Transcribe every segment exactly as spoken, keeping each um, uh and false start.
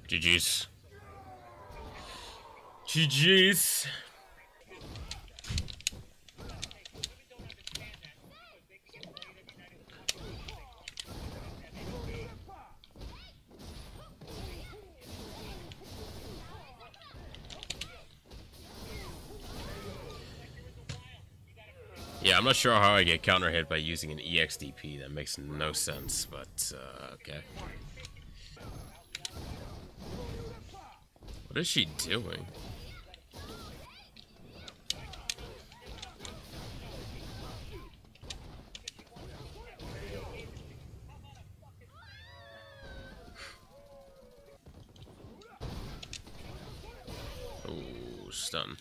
G G's. G G's. Yeah, I'm not sure how I get counter hit by using an E X D P. That makes no sense, but uh, okay. What is she doing? Oh, stun.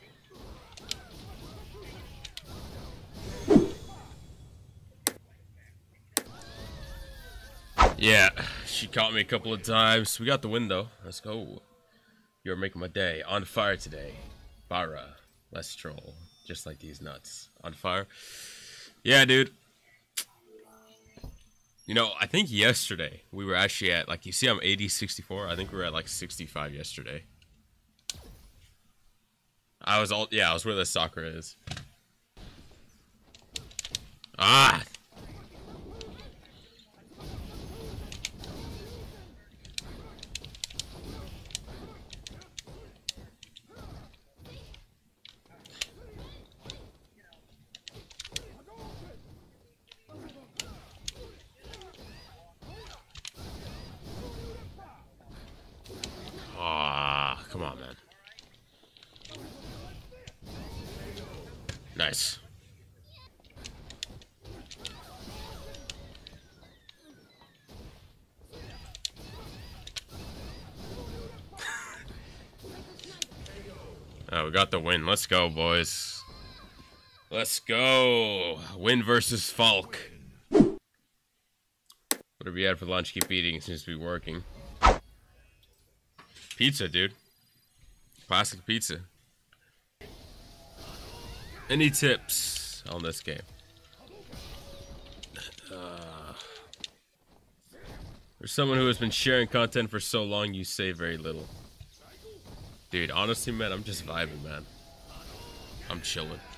Yeah, she caught me a couple of times. We got the win though. Let's go. You're making my day. On fire today. Bara. Let's troll. Just like these nuts. On fire. Yeah, dude. You know, I think yesterday we were actually at, like, you see I'm eighty, sixty-four. I think we were at like sixty-five yesterday. I was all, yeah, I was where the soccer is. Ah! Ah, come on, man. Nice. Oh, we got the win. Let's go, boys. Let's go. Win versus Falk. Whatever you had for lunch, keep eating. It seems to be working. Pizza, dude. Classic pizza. Any tips on this game? Uh, for someone who has been sharing content for so long, you say very little. Dude, honestly, man, I'm just vibing, man. I'm chilling.